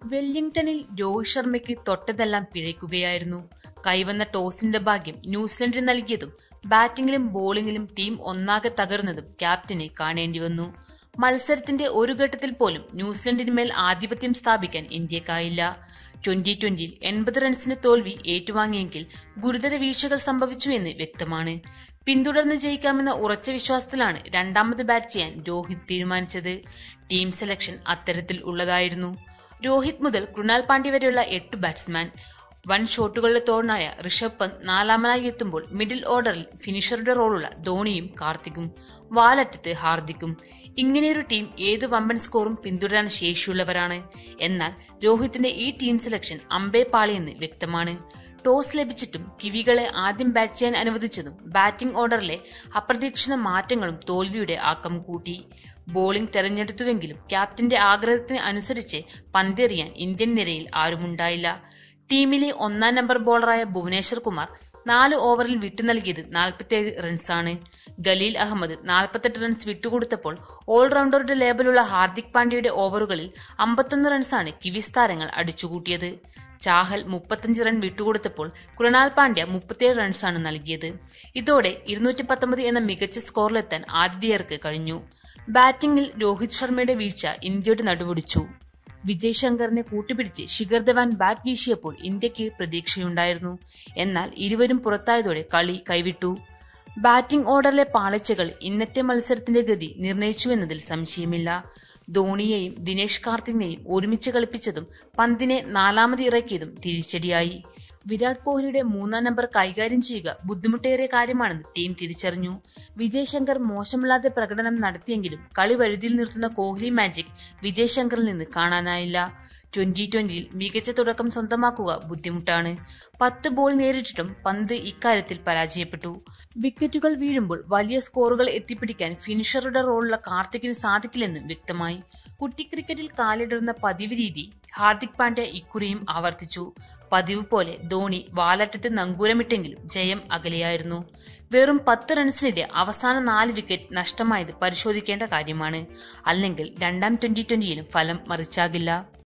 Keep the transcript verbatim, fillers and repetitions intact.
വെല്ലിംഗ്ടണിൽ രോഹിത് ശർമ്മയ്ക്ക് തൊട്ടതെല്ലാം പിഴയ്ക്കുകയായിരുന്നു. കൈവന്ന ടോസിന്റെ ഭാഗ്യം ന്യൂസിലൻഡിന് നൽകിയതും ബാറ്റിംഗിലും ബോളിംഗിലും ടീം ഒന്നാകെ തകർന്നതും ക്യാപ്റ്റനെ കാണേണ്ടി വന്നു. മത്സരത്തിന്റെ ഒരു ഘട്ടത്തിൽ പോലും ന്യൂസിലൻഡിന് മേൽ ആധിപത്യം സ്ഥാപിക്കാൻ ഇന്ത്യക്കായില്ല. ട്വന്റി ട്വന്റിയിൽ എൺപത് റൺസിന് തോൽവി ഏറ്റുവാങ്ങിയെങ്കിൽ ഗുരുതര വീഴ്ചകൾ സംഭവിച്ചു എന്ന് വ്യക്തമാണ്. പിന്തുടർന്ന് ജയിക്കാമെന്ന ഉറച്ച വിശ്വാസത്തിലാണ് രണ്ടാമത് ബാറ്റ് ചെയ്യാൻ രോഹിത് തീരുമാനിച്ചത്. ടീം സെലക്ഷൻ അത്തരത്തിൽ ഉള്ളതായിരുന്നു. രോഹിത് മുതൽ കൃണാൽ പാണ്ഡ്യ വരെയുള്ള എട്ട് ബാറ്റ്സ്മാൻ, വൺ ഷോട്ടുകളുടെ തോഴനായ ഋഷഭ് പന്ത് നാലാമനായി എത്തുമ്പോൾ മിഡിൽ ഓർഡറിൽ ഫിനിഷറുടെ റോളുള്ള ധോണിയും കാർത്തിക്കും, വാലറ്റത്ത് ഹാർദിക്കും. ഇങ്ങനെയൊരു ടീം ഏത് വമ്പൻ സ്കോറും പിന്തുടരാൻ ശേഷിയുള്ളവരാണ്. എന്നാൽ രോഹിത്തിന്റെ ഈ ടീം സെലക്ഷൻ അമ്പേ പാളിയെന്ന് വ്യക്തമാണ്. ടോസ് ലഭിച്ചിട്ടും കിവികളെ ആദ്യം ബാറ്റ് ചെയ്യാൻ അനുവദിച്ചതും ബാറ്റിംഗ് ഓർഡറിലെ അപ്രതീക്ഷിത മാറ്റങ്ങളും തോൽവിയുടെ ആക്കം കൂട്ടി. ബോളിംഗ് തെരഞ്ഞെടുത്തുവെങ്കിലും ക്യാപ്റ്റന്റെ ആഗ്രഹത്തിന് അനുസരിച്ച് പന്തെറിയാൻ ഇന്ത്യൻ നിരയിൽ ആരുമുണ്ടായില്ല. ടീമിലെ ഒന്നാം നമ്പർ ബോളറായ ഭുവനേശ്വർ കുമാർ നാല് ഓവറിൽ വിട്ടു നൽകിയത് നാൽപ്പത്തിയേഴ് റൺസാണ്. ഖലീൽ അഹമ്മദ് നാൽപ്പത്തെട്ട് റൺസ് വിട്ടുകൊടുത്തപ്പോൾ ഓൾറൗണ്ടറുടെ ലേബലുള്ള ഹാർദിക് പാണ്ഡ്യയുടെ ഓവറുകളിൽ അമ്പത്തൊന്ന് റൺസാണ് കിവീസ് താരങ്ങൾ അടിച്ചുകൂട്ടിയത്. ചാഹൽ മുപ്പത്തഞ്ച് റൺ വിട്ടുകൊടുത്തപ്പോൾ കൃണാൽ പാണ്ഡ്യ മുപ്പത്തിയേഴ് റൺസാണ് നൽകിയത്. ഇതോടെ ഇരുന്നൂറ്റി പത്തൊമ്പത് എന്ന മികച്ച സ്കോറിലെത്താൻ ആതിഥേയർക്ക് കഴിഞ്ഞു. ബാറ്റിംഗിൽ രോഹിത് ശർമ്മയുടെ വീഴ്ച ഇന്ത്യയുടെ നടുവൊടിച്ചു. വിജയ് ശങ്കറിനെ കൂട്ടുപിടിച്ച് ശിഖർ ധവാൻ ബാറ്റ് വീശിയപ്പോൾ ഇന്ത്യക്ക് പ്രതീക്ഷയുണ്ടായിരുന്നു. എന്നാൽ ഇരുവരും പുറത്തായതോടെ കളി കൈവിട്ടു. ബാറ്റിംഗ് ഓർഡറിലെ പാളിച്ചകൾ ഇന്നത്തെ മത്സരത്തിന്റെ ഗതി നിർണയിച്ചുവെന്നതിൽ സംശയമില്ല. ധോണിയെയും ദിനേശ് കാർത്തികിനെയും ഒരുമിച്ച് കളിപ്പിച്ചതും പന്തിനെ നാലാമത് ഇറക്കിയതും തിരിച്ചടിയായി. വിരാട് കോഹ്ലിയുടെ മൂന്നാം നമ്പർ കൈകാര്യം ചെയ്യുക ബുദ്ധിമുട്ടേറിയ കാര്യമാണെന്ന് ടീം തിരിച്ചറിഞ്ഞു. വിജയ് ശങ്കർ മോശമില്ലാതെ പ്രകടനം നടത്തിയെങ്കിലും കളി വരുതിയിൽ നിർത്തുന്ന കോഹ്ലി മാജിക് വിജയ് ശങ്കറിൽ നിന്ന് കാണാനായില്ല. ട്വന്റി ട്വന്റിയിൽ മികച്ച തുടക്കം സ്വന്തമാക്കുക ബുദ്ധിമുട്ടാണ്. പത്ത് ബോൾ നേരിട്ടിട്ടും പന്ത് ഇക്കാര്യത്തിൽ പരാജയപ്പെട്ടു. വിക്കറ്റുകൾ വീഴുമ്പോൾ വലിയ സ്കോറുകൾ എത്തിപ്പിടിക്കാൻ ഫിനിഷറുടെ റോളുള്ള കാർത്തിക്കിന് സാധിക്കില്ലെന്നും വ്യക്തമായി. കുട്ടി ക്രിക്കറ്റിൽ കാലിടറുന്ന പതിവ് രീതി ഹാർദിക് പാണ്ഡ്യ ഇക്കുറിയും ആവർത്തിച്ചു. പതിവ് പോലെ ധോണി വാലറ്റത്ത് നങ്കൂരമിട്ടെങ്കിലും ജയം അകലെയായിരുന്നു. വെറും പത്ത് റൺസിനിടെ അവസാന നാല് വിക്കറ്റ് നഷ്ടമായത് പരിശോധിക്കേണ്ട കാര്യമാണ്. അല്ലെങ്കിൽ രണ്ടാം ട്വന്റി ട്വന്റിയിലും ഫലം മറിച്ചാകില്ല.